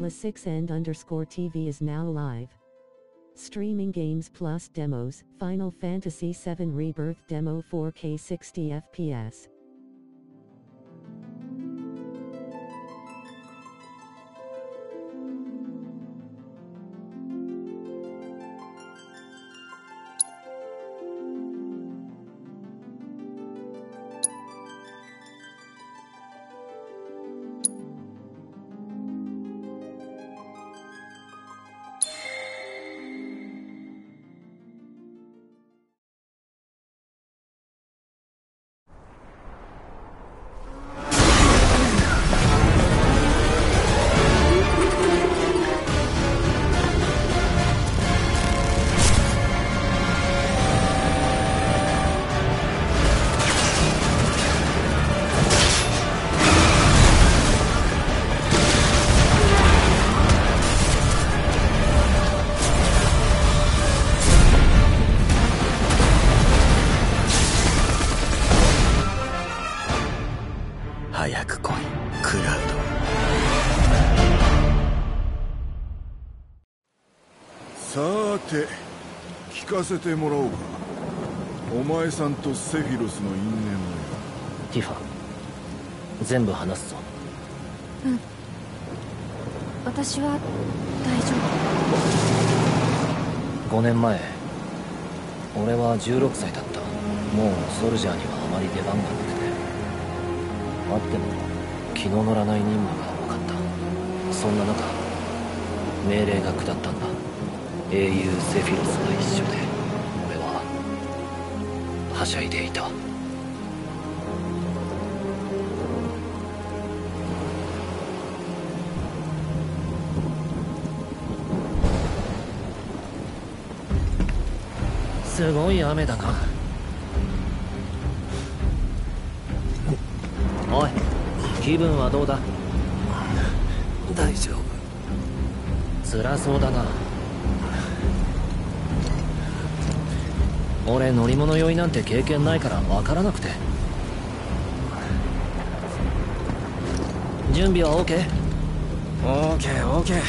6end_TV is now live. Streaming games plus demos, Final Fantasy VII Rebirth demo 4K 60 FPS. 早く来い、クラウド。さーて、聞かせてもらおうか。お前さんとセフィロスの因縁を。 ティファ、全部話すぞ。 うん。私は大丈夫。5年前、俺は16歳だった。もうソルジャーにはあまり出番がなくて、あっても気の乗らない任務が多かった。そんな中、命令が下ったんだ。英雄セフィロスが一緒で、俺ははしゃいでいた。すごい雨だな。おい、気分はどうだ？大丈夫。辛そうだな。俺乗り物酔いなんて経験ないから分からなくて。準備は OK？ OK。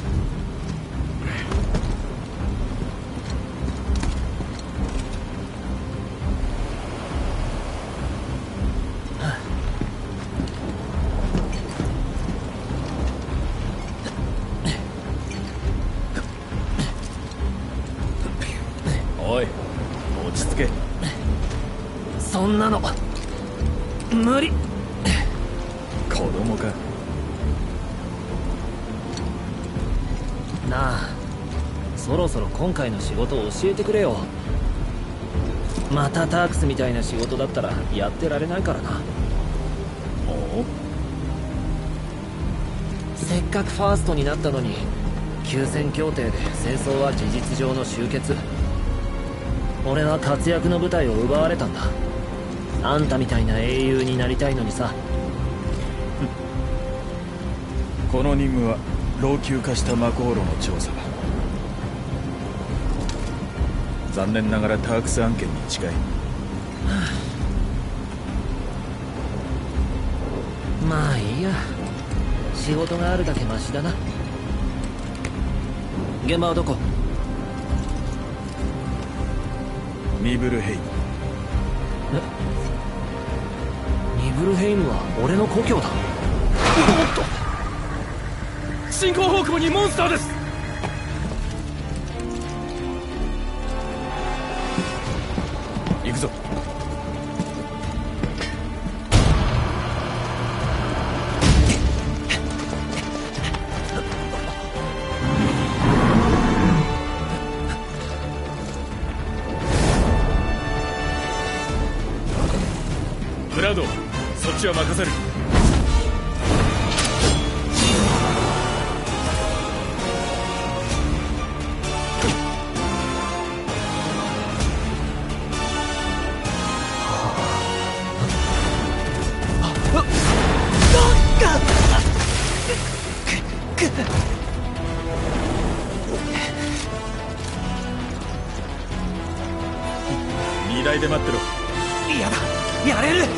おい、落ち着け。そんなの無理。子供か。なあ、そろそろ今回の仕事を教えてくれよ。またタークスみたいな仕事だったらやってられないからな。おお、せっかくファーストになったのに、休戦協定で戦争は事実上の終結。俺は活躍の舞台を奪われたんだ。あんたみたいな英雄になりたいのにさ。 この任務は老朽化したマコーロの調査だ。残念ながらタークス案件に近い。 まあいいや、仕事があるだけマシだな。現場はどこ？ ニブルヘイム。 ニブルヘイムは俺の故郷だ。おっと、進行方向にモンスターです。 行くぞ。クラウド、そっちは任せる。荷台で待ってろ。 嫌だ、やれる。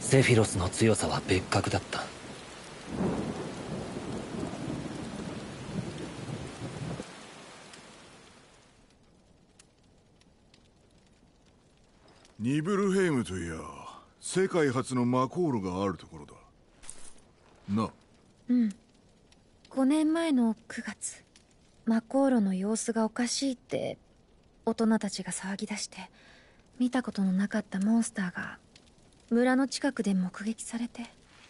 セフィロスの強さは別格だった。 ニブルヘイムといや世界初の魔航路があるところだな。 うん。5年前の9月、魔航路の様子がおかしいって大人たちが騒ぎ出して、見たことのなかったモンスターが村の近くで目撃されて、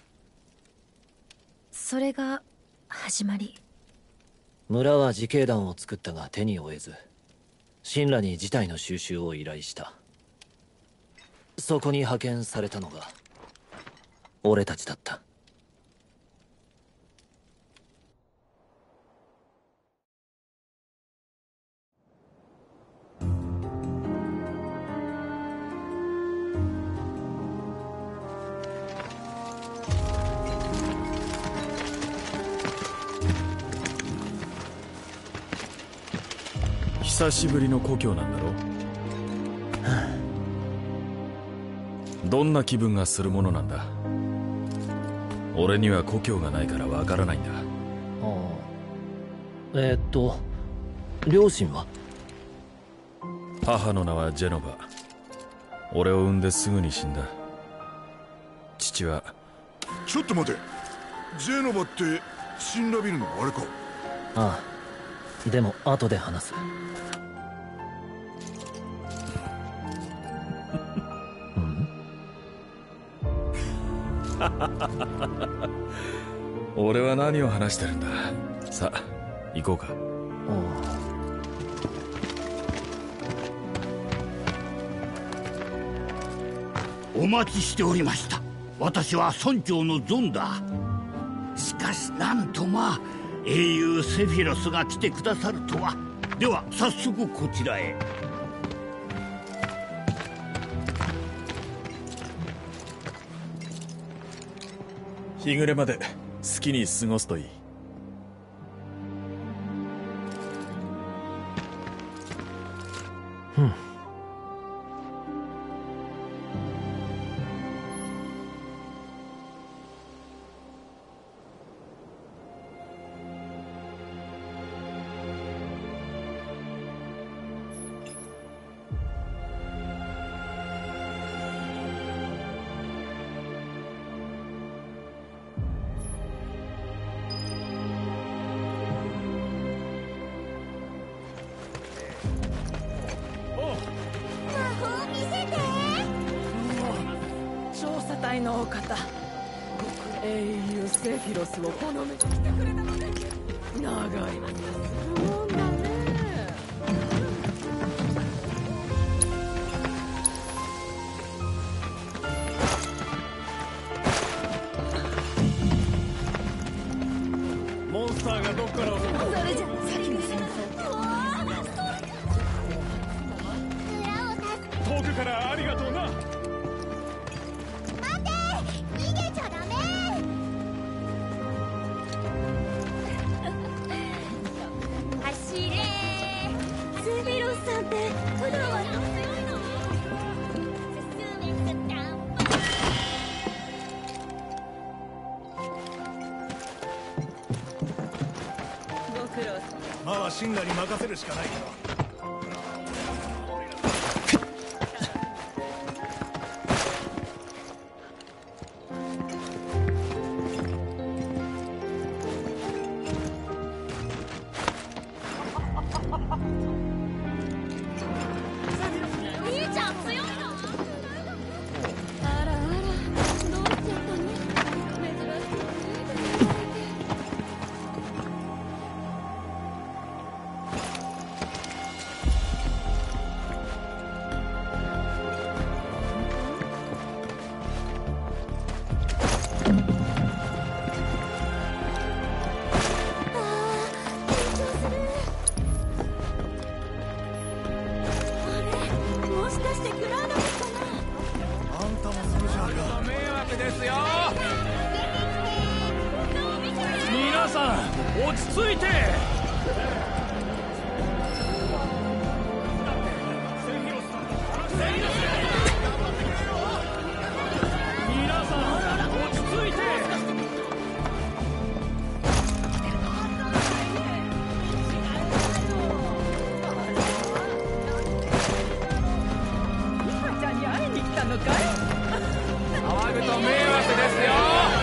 それが始まり。 村は自警団を作ったが手に負えず、神羅に事態の収拾を依頼した。そこに派遣されたのが俺たちだった。 久しぶりの故郷なんだろう。どんな気分がするものなんだ。俺には故郷がないからわからないんだ。 両親は？ 母の名はジェノバ。俺を産んですぐに死んだ。父は。 ちょっと待て、ジェノバってシンラビルのあれか？ ああ、でも後で話す。 俺は何を話してるんだ。さあ行こうか。 お待ちしておりました。私は村長のゾンだ。しかしなんと英雄セフィロスが来てくださるとは。では早速こちらへ。 日暮れまで好きに過ごすといい。 のお方、英雄セフィロスをほのめてきてくれたので、長い間するもんだね。 モンスターがどっから襲った？ それじゃ先に遠くからありがとうな。 まあシンラに任せるしかないけど。 皆さん落ち着いて。皆さん騒ぐと迷惑ですよ。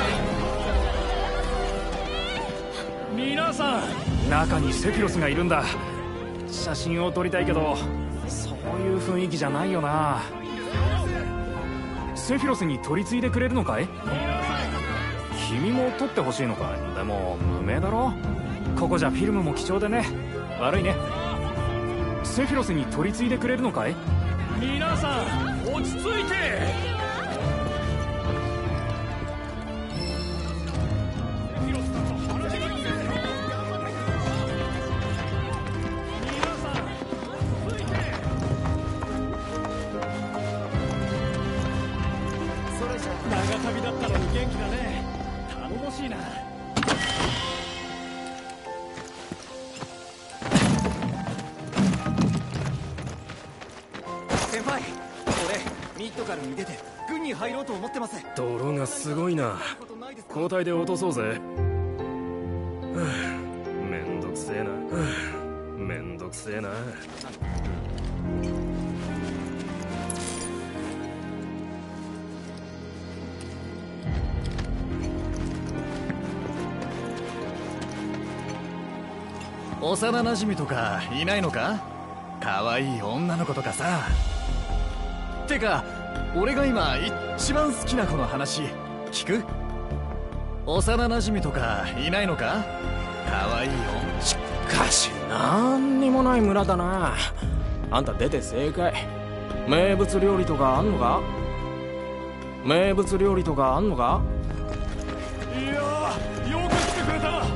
皆さん、中にセフィロスがいるんだ。写真を撮りたいけど、そういう雰囲気じゃないよな。セフィロスに取り継いでくれるのかい？君も撮ってほしいのかい？でも無名だろ。ここじゃフィルムも貴重でね。悪いね。セフィロスに取り継いでくれるのかい？皆さん落ち着いて。長旅だったのに元気だね。頼もしいな。 先輩、俺ミッドからに出て軍に入ろうと思ってます。 泥がすごいな。交代で落とそうぜ。めんどくせえな。めんどくせえな。 幼馴染とかいないのか？可愛い女の子とかさ。てか俺が今一番好きな子の話聞く？幼馴染とかいないのか？可愛い女。 しかしなんにもない村だな。あんた出て正解。名物料理とかあんのか？名物料理とかあんのか？ いやー、よく来てくれた。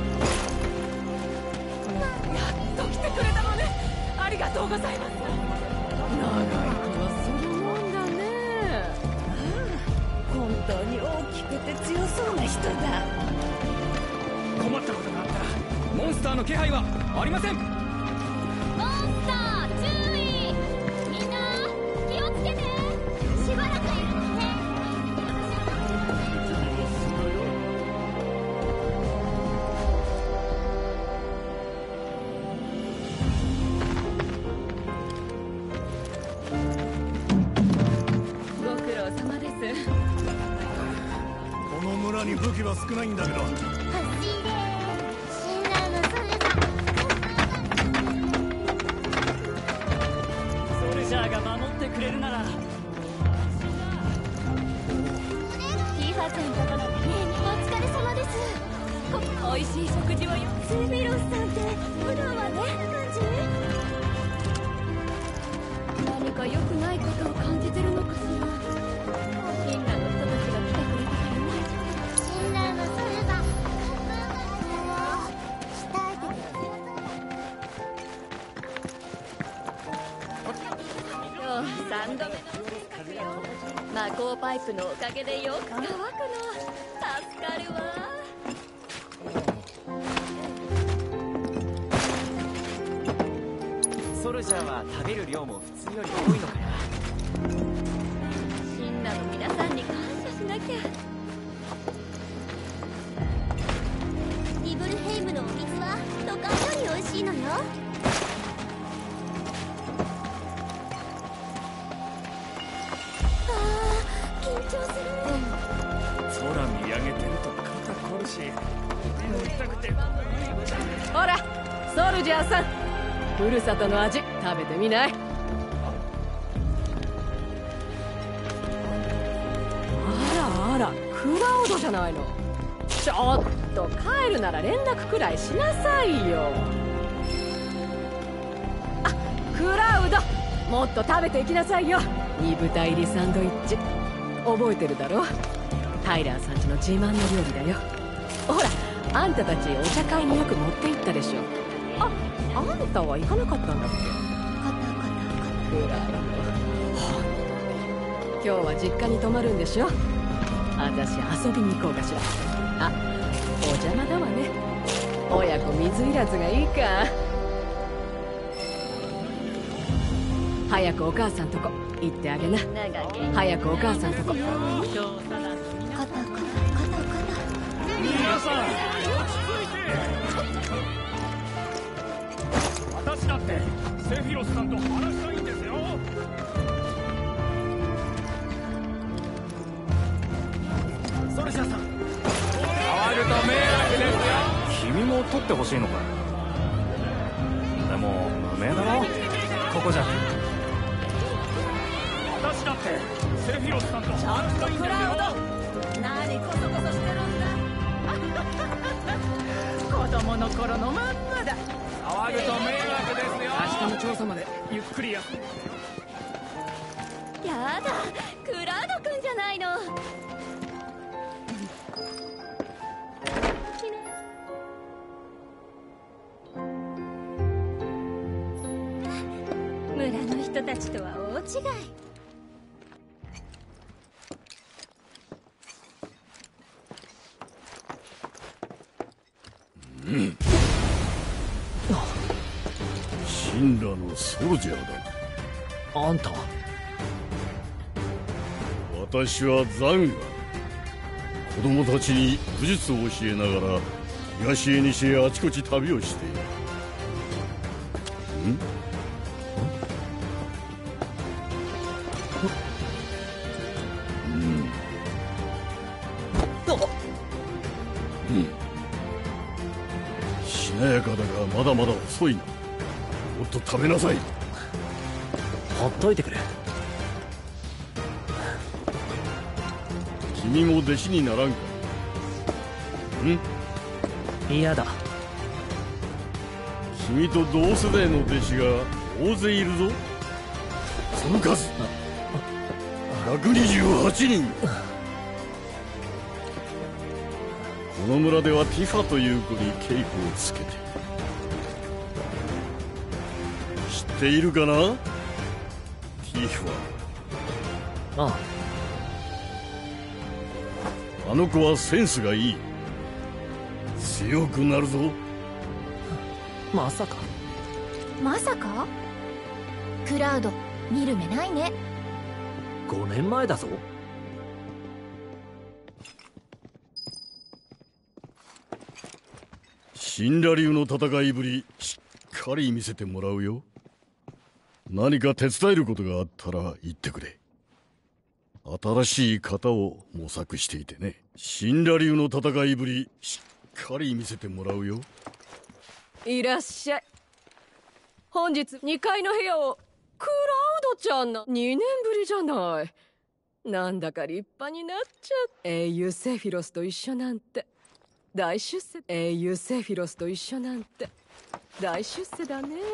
ありがとうございます。長い気はするもんだね。 本当に大きくて強そうな人だ。 困ったことがあったらモンスターの気配はありません。 モンスター注意。みんな気をつけて。しばらくいるのね。 ご苦労様です。 この村に武器は少ないんだけど。 走れ。信頼のソルジャー。 ソルジャーが守ってくれるなら。 ティファちゃんとこのねえお疲れ様です。 おいしい食事をよ。 セフィロスさんって普段はどんな感じ？ 何か良くないことを感じてるのかしら。みんなの人たちが来てくれたからね。 信頼のソルジャー。鍛えてくれる。 今日3度目の魔法パイプのおかげでよく乾くの。助かるわ。 ソルジャーは食べる量も普通より多いのかよ。 シンナの皆さんに感謝しなきゃ。 ニブルヘイムのお水は都会より美味しいのよ。緊張する。 空見上げてると肩凝るし。 ほらソルジャーさん、ふるさとの味食べてみない？あらあら、クラウドじゃないの。ちょっと帰るなら連絡くらいしなさいよ。あ、クラウド、もっと食べていきなさいよ。煮豚入りサンドイッチ覚えてるだろ？タイラーさんちの自慢の料理だよ。ほら、あんたたちお茶会によく持って行ったでしょ。あんたは行かなかったんだっけ？クラウド、今日は実家に泊まるんでしょ。私遊びに行こうかしら。あ、お邪魔だわね。親子水入らずがいいか。早くお母さんとこ行ってあげな。早くお母さんとこ。 肩肩肩。 皆さん落ち着いて。私だってセフィロスさんと話したいんですよ。 君も取ってほしいのかい。でも無名だろ、ここじゃ。私だってセフィロスさんと。ちょっとクラウド、何コソコソしてるんだ。子供の頃のまんまだ。騒ぐと迷惑ですよ。明日の調査までゆっくり休む。 やだ、クラウドくんじゃないの。村の人たちとは大違い。 シンラのソルジャーだ。 あんた私はザンガ。子供たちに武術を教えながら東へ西へあちこち旅をしている。しなやかだがまだまだ遅いな。もっと食べなさい。 ほっといてくれ。 君も弟子にならんか。 嫌だ。 君と同世代の弟子が大勢いるぞ。その数128人。この村ではティファという子に稽古をつけている。知っているかな、ティファ。 ああの子はセンスがいい。強くなるぞ。 まさか。 まさか？クラウド、見る目ないね。 5年前だぞ。 シンラ流の戦いぶりしっかり見せてもらうよ。何か手伝えることがあったら言ってくれ。新しい型を模索していてね。シンラ流の戦いぶりしっかり見せてもらうよ。 いらっしゃい。本日2階の部屋をクラウドちゃんの2年ぶりじゃない。なんだか立派になっちゃう。英雄セフィロスと一緒なんて大出世。英雄セフィロスと一緒なんて大出世だね。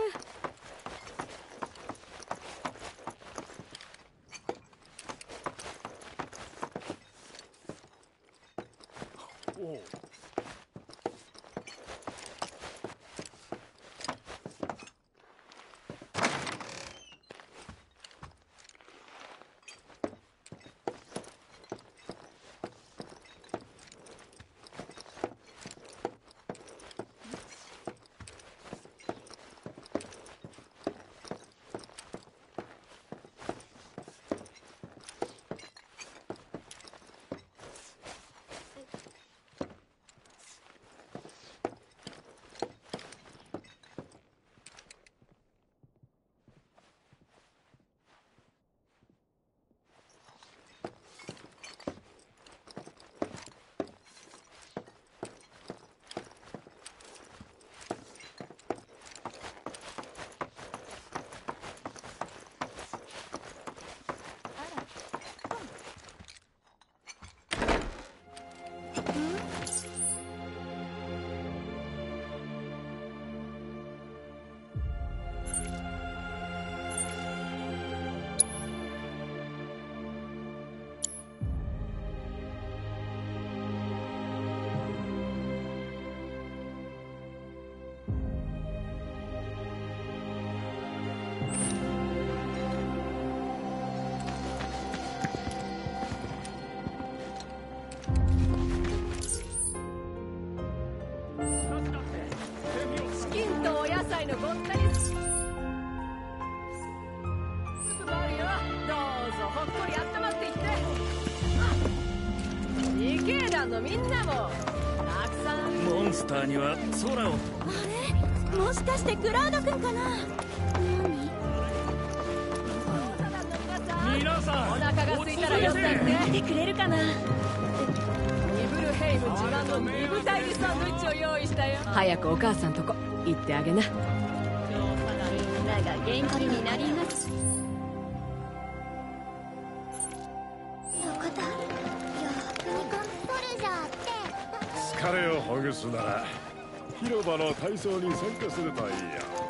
のみんなもたくさん。 モンスターには空を。 あれ、もしかしてクラウド君かな。 皆さんお腹が空いたら寄ってって。 来てくれるかな。 ニブルヘイイブ自慢の二部隊リサンドイッチを用意したよ。早くお母さんとこ行ってあげな。 みんなが元気になります。 横田、よーく見込むソルジャーって疲れをほぐすなら広場の体操に参加するといいよ。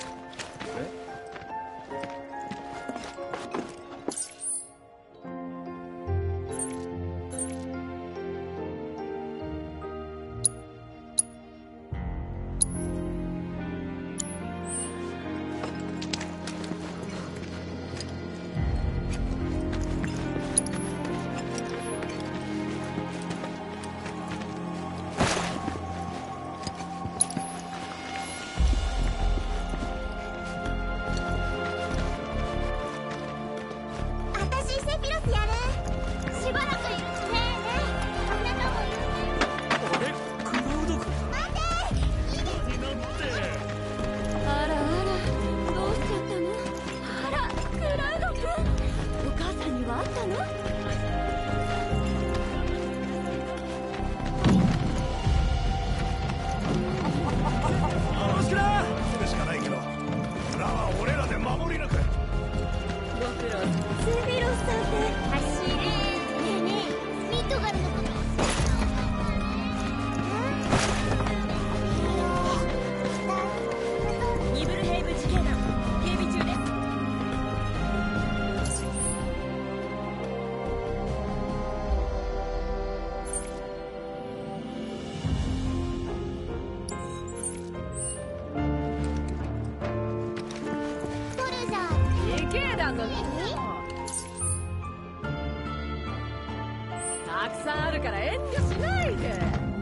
たくさんあるから遠慮しないで。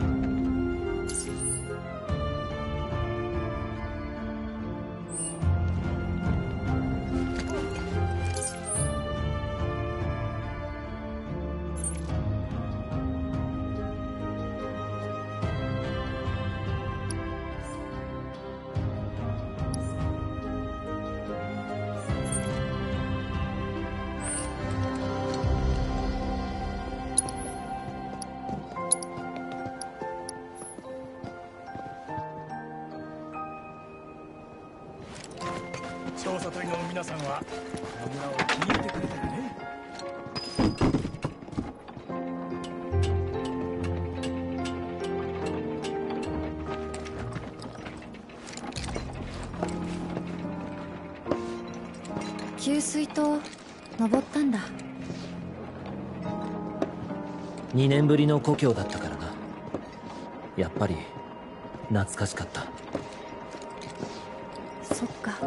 調査隊の皆さんはこの村を気に入ってくれたよね。 給水塔登ったんだ。 2年ぶりの故郷だったからな。やっぱり懐かしかった。 そっか。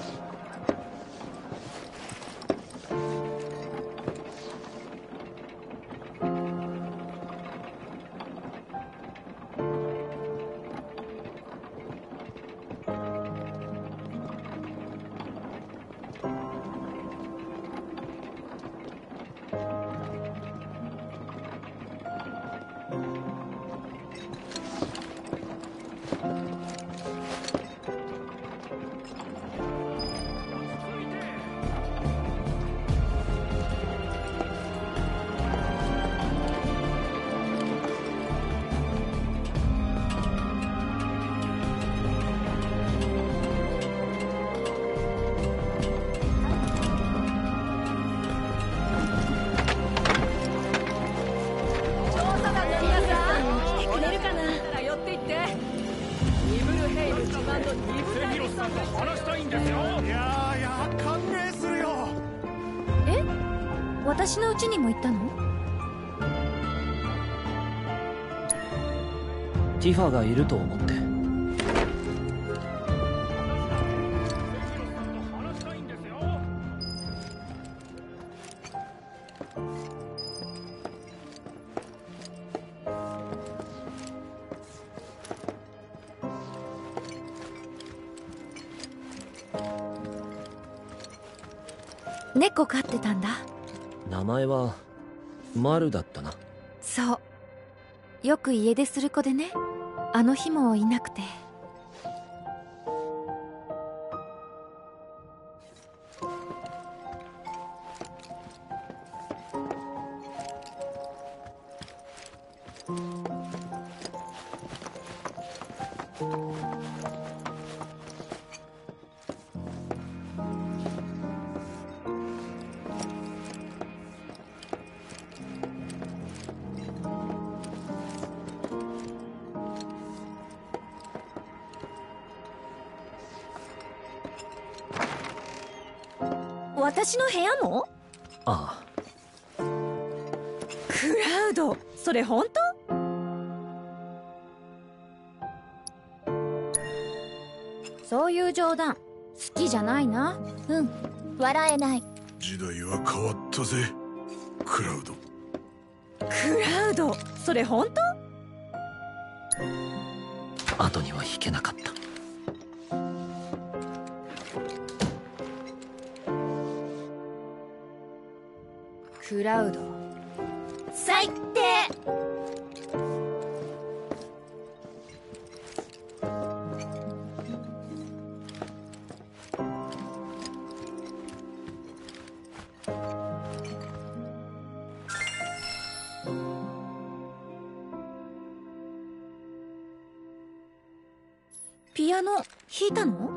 私の家にも行ったの？ ティファがいると思って。 猫飼ってたんだ。 名前はマルだったな。 そう。よく家出する子でね。あの日もいなくて。 私の部屋も？ ああ。クラウド、それ本当？そういう冗談好きじゃないな。 うん、笑えない。 時代は変わったぜ、クラウド。 クラウド、それ本当？後には引けなかった。 クラウド、 最低。 ピアノ弾いたの？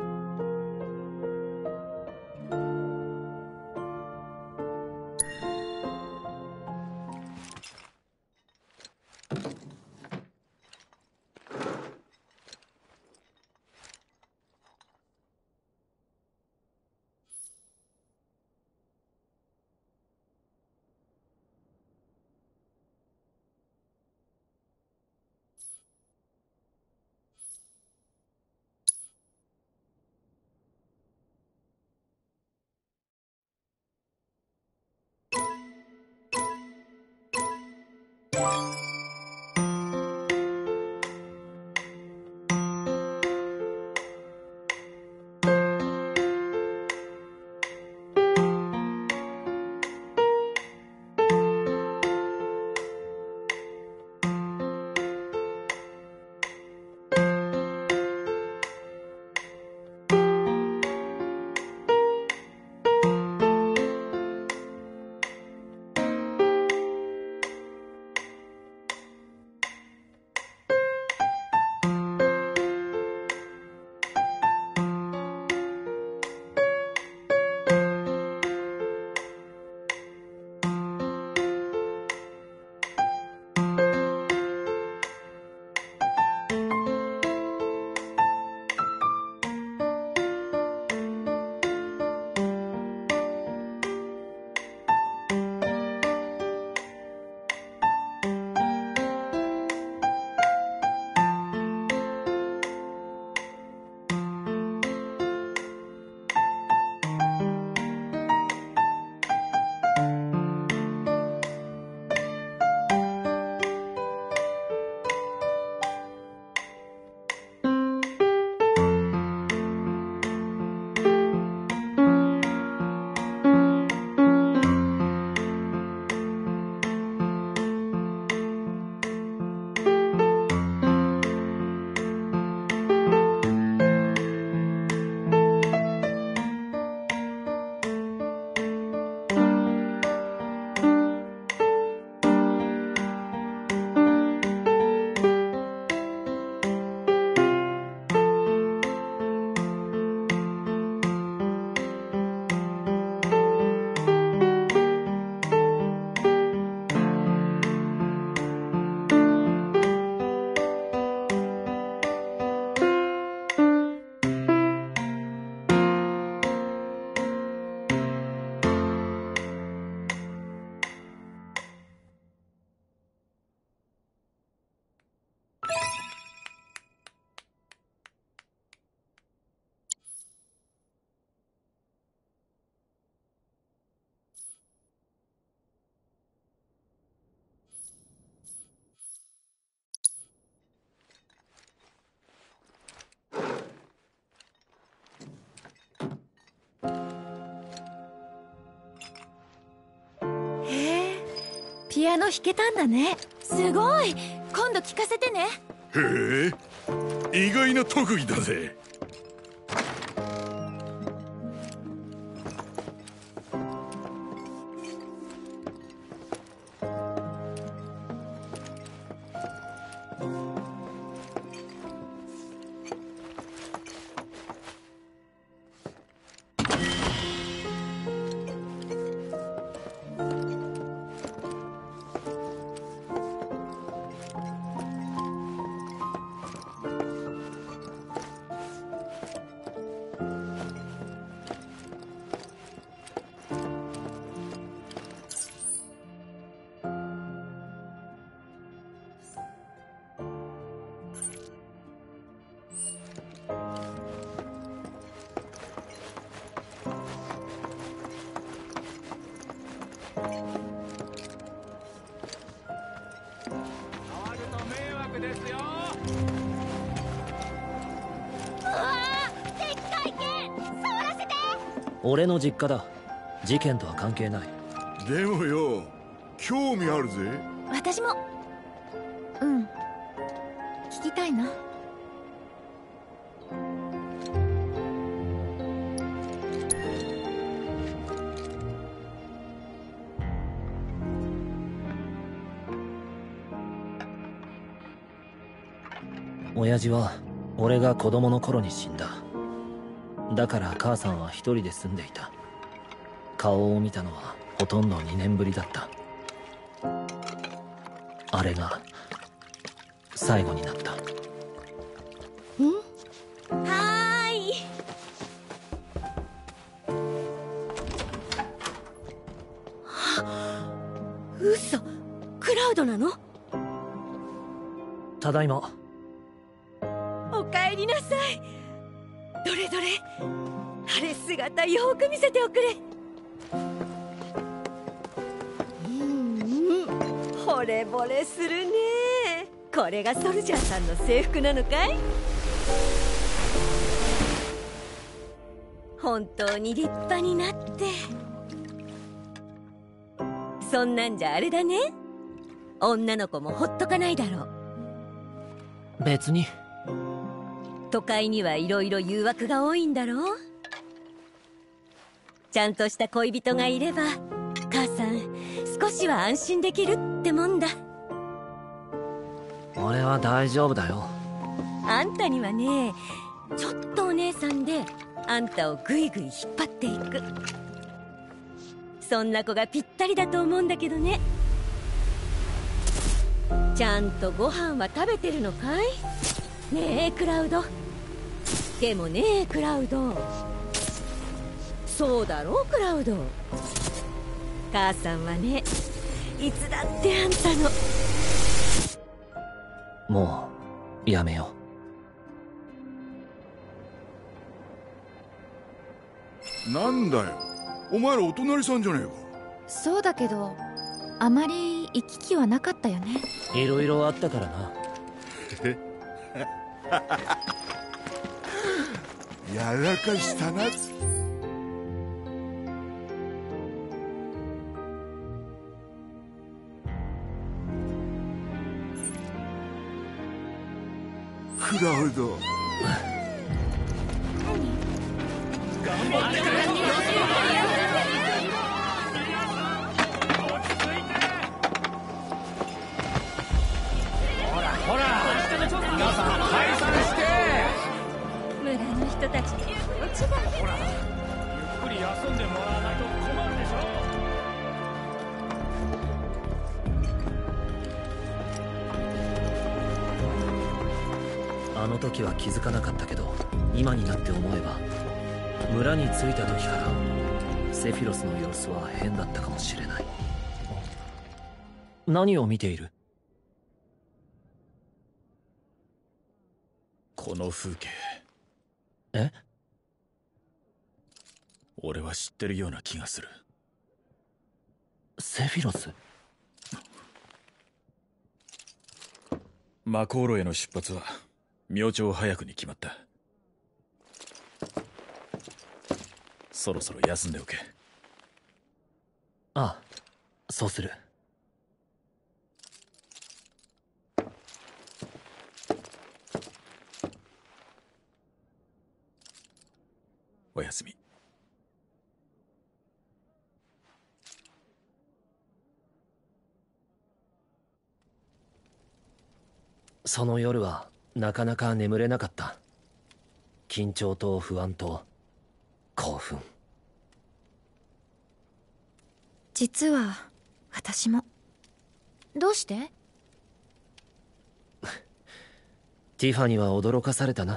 ピアノ弾けたんだね。 すごい。今度聞かせてね。 へえ、意外な特技だぜ。 くですよ。 うわー、でっかい剣触らせて。 俺の実家だ。事件とは関係ない。 でもよ、興味あるぜ。 私も。うん、聞きたいな。 親父は俺が子供の頃に死んだ。だから母さんは一人で住んでいた。顔を見たのはほとんど2年ぶりだった。あれが最後になった。 はーい。嘘、クラウドなの？ ただいま。 おかえりなさい。どれどれ、晴れ姿よく見せておくれ。惚れ惚れするね。これがソルジャーさんの制服なのかい？本当に立派になって。そんなんじゃあれだね、女の子もほっとかないだろう。 別に。 都会にはいろいろ誘惑が多いんだろう。ちゃんとした恋人がいれば母さん少しは安心できるってもんだ。 俺は大丈夫だよ。 あんたにはね、ちょっとお姉さんであんたをぐいぐい引っ張っていく、そんな子がぴったりだと思うんだけどね。ちゃんとご飯は食べてるのかい？ねえクラウド。でもねえクラウド、そうだろうクラウド。母さんはね、いつだってあんたの。 もうやめよう。なんだよ、お前らお隣さんじゃねえか。 そうだけど、あまり行き来はなかったよね。 いろいろあったからな。 やらかしたな。クラウド。 頑張ってくれ。ほらほら、皆さん解散して。 村の人たちに気持ちが。 ほら、ゆっくり休んでもらわないと困るでしょ。 あの時は気づかなかったけど、今になって思えば村に着いた時からセフィロスの様子は変だったかもしれない。何を見ている？ この風景。 え？ 俺は知ってるような気がする。 セフィロス？ マコーロへの出発は明朝早くに決まった。そろそろ休んでおけ。 ああ、そうする。 おやすみ。 その夜はなかなか眠れなかった。緊張と不安と興奮。 実は私も。どうして？ ティファには驚かされたな。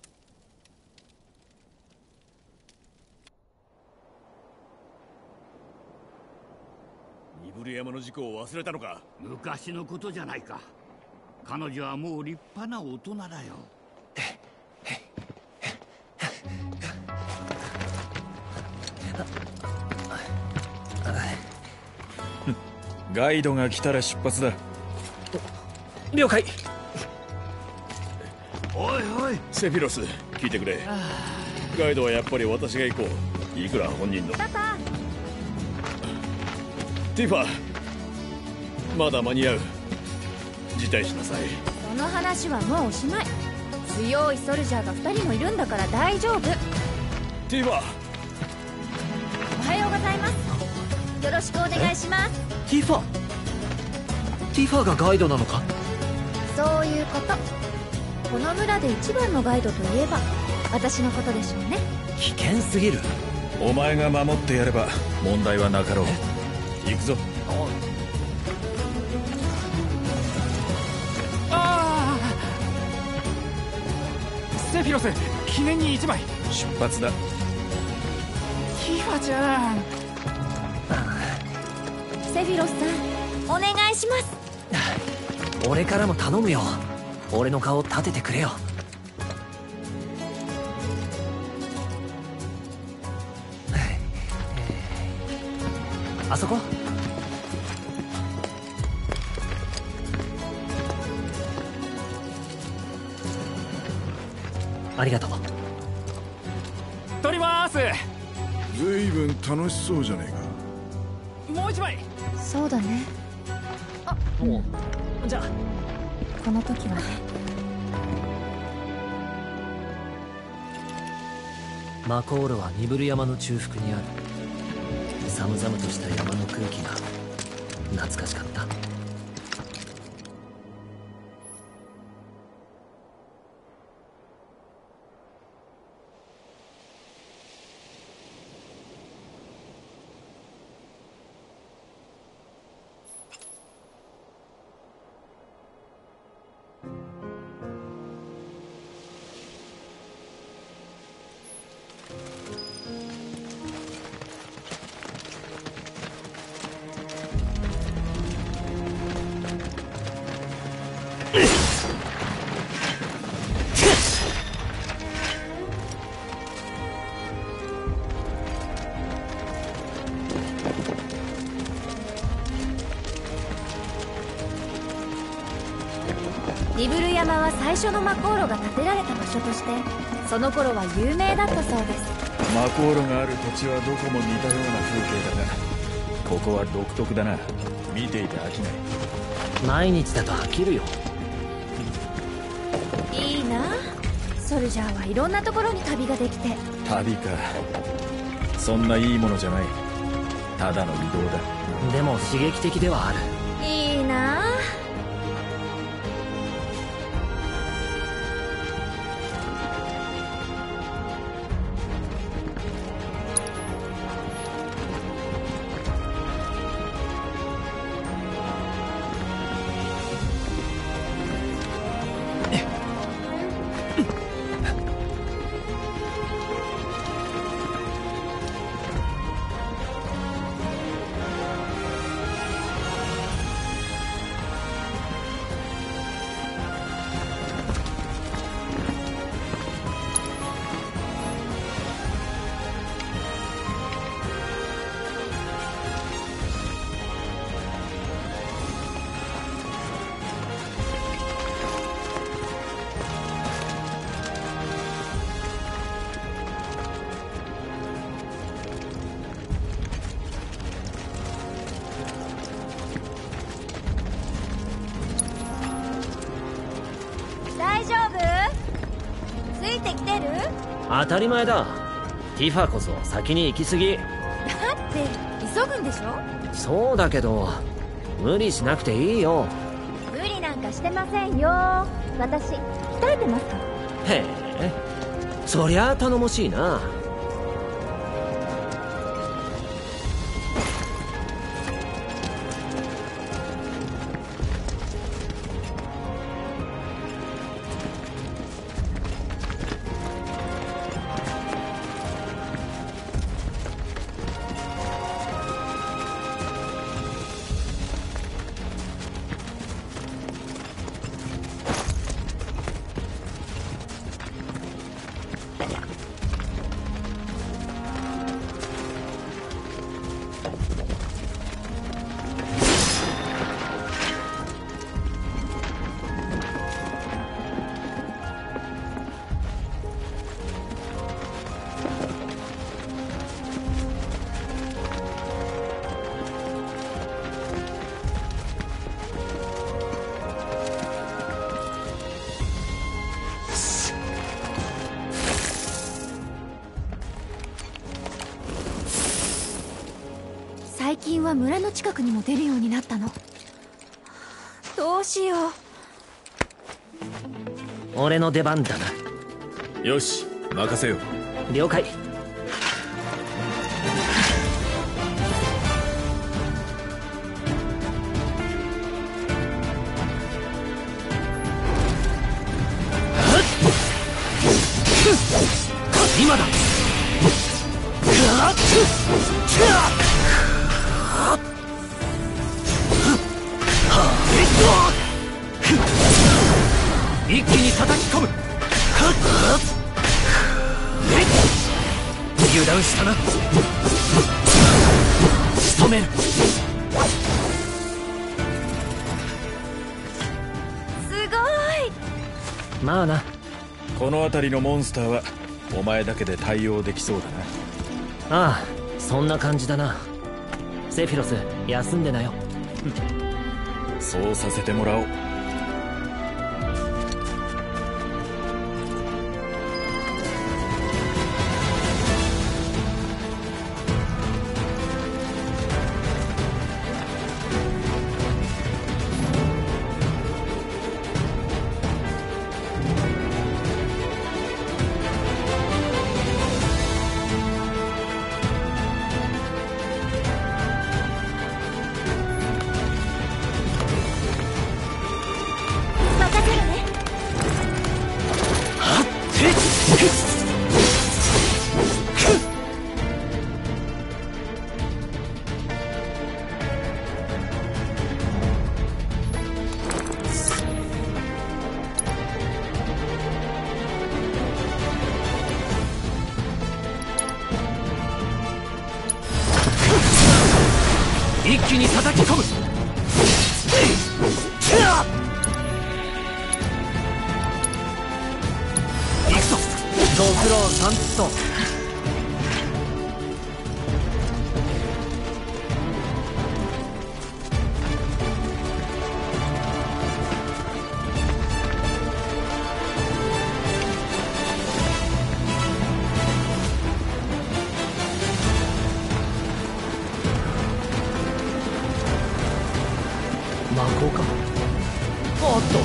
ニブル山の事故を忘れたのか？ 昔のことじゃないか。彼女はもう立派な大人だよ。 ガイドが来たら出発だ。 了解。 おいおい、 セフィロス、聞いてくれ。ガイドはやっぱり私が行こう。いくら本人の。 パパ。 ティファ、まだ間に合う。辞退しなさい。 その話はもうおしまい。強いソルジャーが2人もいるんだから大丈夫。 ティファ。 おはようございます。よろしくお願いします。 ティファがガイドなのか？ そういうこと。この村で一番のガイドといえば私のことでしょうね。 危険すぎる。 お前が守ってやれば問題はなかろう。行くぞ。 セフィロス、記念に1枚。 出発だ。 ティファちゃん。 セフィロスさん、お願いします。 俺からも頼むよ。俺の顔立ててくれよ。あそこ。ありがとう。 撮ります。 ずいぶん楽しそうじゃねえか。 もう1枚。 そうだね。 じゃあこの時はね。 マコールはニブル山の中腹にある。寒々とした山の空気が懐かしかった。 ニブル山は最初の魔航路が建てられた場所としてその頃は有名だったそうです。 マコーロがある土地はどこも似たような風景だが、ここは独特だな。見ていて飽きない。 毎日だと飽きるよ。 いいな。ソルジャーはいろんなところに旅ができて。 旅か。そんないいものじゃない。ただの移動だ。 でも刺激的ではある。 いいな。大丈夫？ついてきてる？ 当たり前だ。ティファこそ先に行き過ぎ。 だって急ぐんでしょ？ そうだけど無理しなくていいよ。 無理なんかしてませんよ。私鍛えてますから。 へえ、そりゃあ頼もしいな。 村の近くにも出るようになったの。どうしよう。 俺の出番だな。 よし、任せよう。 了解。今だ。一気に叩き込む。油断したな。仕留める。 すごい。 まあな。 この辺りのモンスターはお前だけで対応できそうだな。ああ、そんな感じだな。セフィロス、休んでなよ。 そうさせてもらおう。 一気に叩き込む。行くぞ。ご苦労さんと。魔法か。おっと。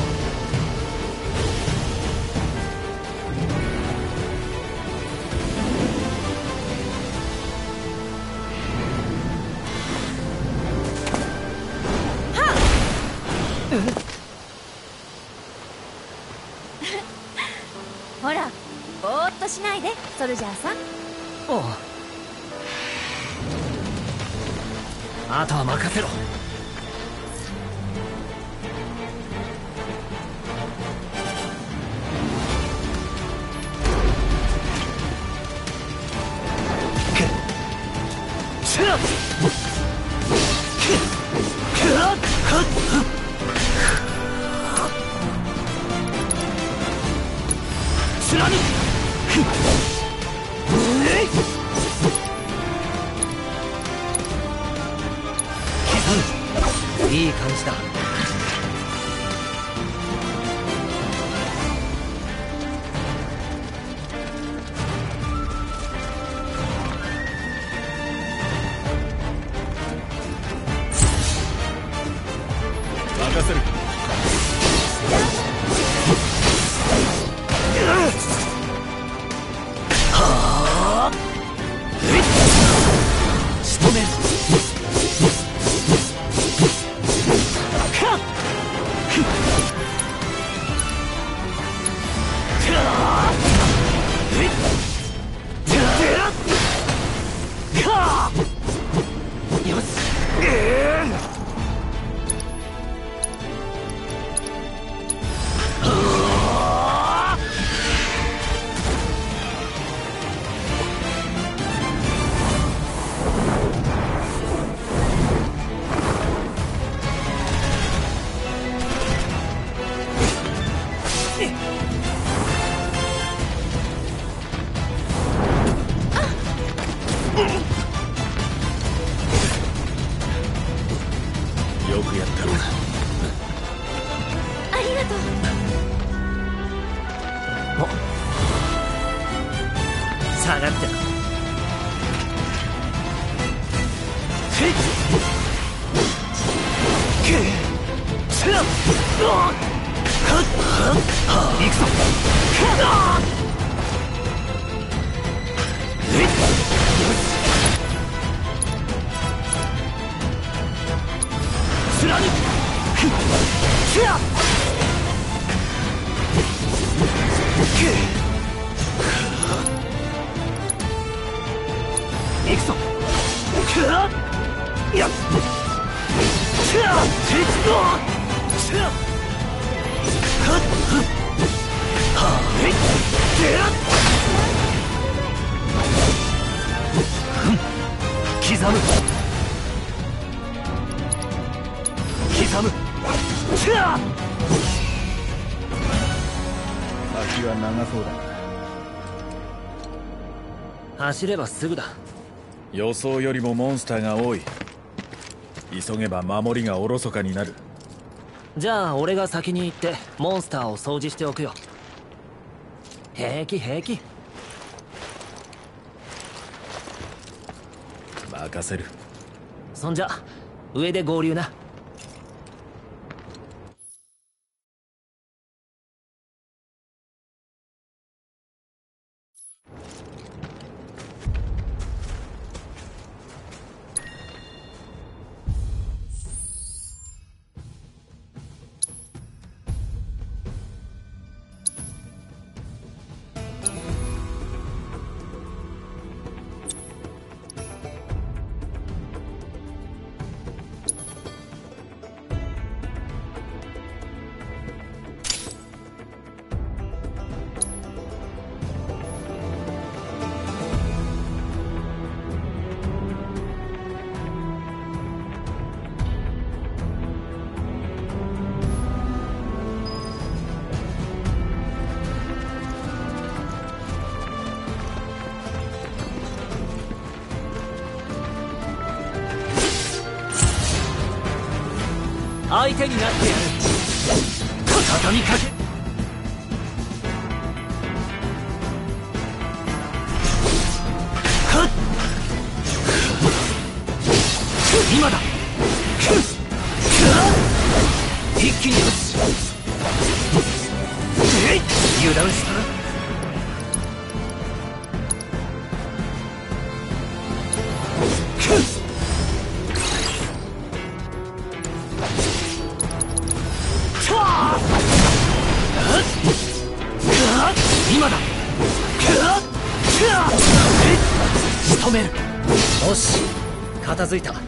ほら、ぼーっとしないで、ソルジャーさん。 おう。あとは任せろ。いい感じだ。 任せる。 はあ、仕留める。よし。 よくやったな。 ありがとう。 下がってな。 先は長そうだな。走ればすぐだ。 予想よりもモンスターが多い。急げば守りがおろそかになる。 じゃあ俺が先に行ってモンスターを掃除しておくよ。平気平気。 任せる。 そんじゃ上で合流な。相手になってやる。畳みかけ。今だ。一気によし。油断したな。今だ。仕留める。よし、片付いた。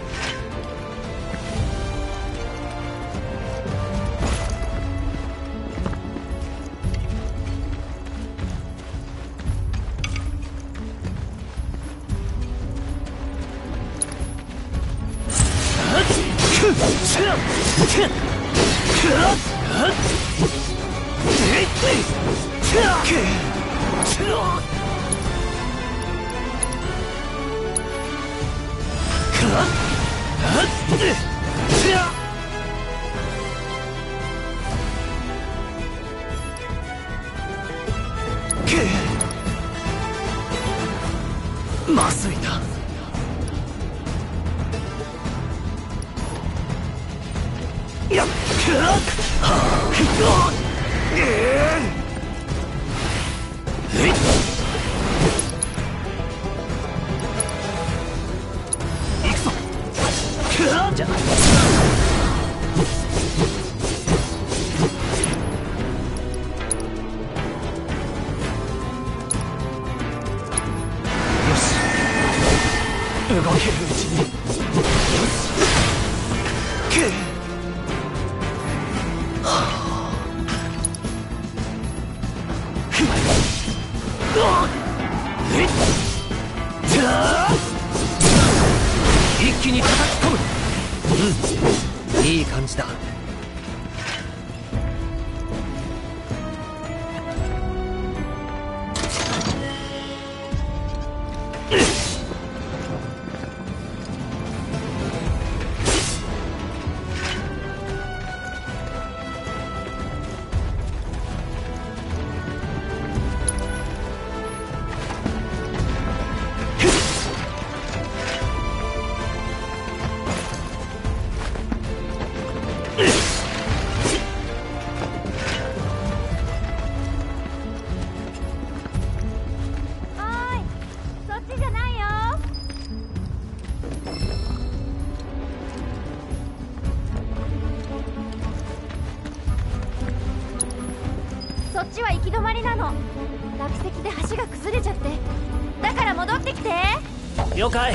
まずいな。やっ行くぞ。じゃあ動けるうちに。よし。一気に叩き込む。いい感じだ。 そっちじゃないよ。そっちは行き止まりなの。落石で橋が崩れちゃって。だから戻ってきて。 了解。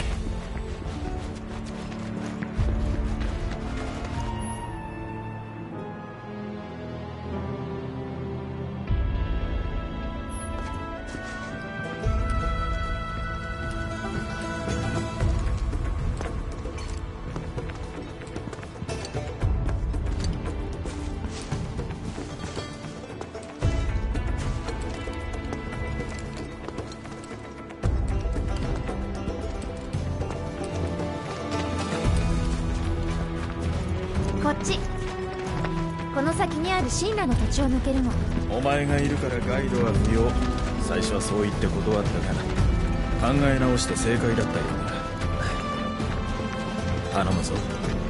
こっち。この先にある神羅の土地を抜けるの。 お前がいるからガイドは不要。最初はそう言って断ったが考え直して正解だったようだ。頼むぞ。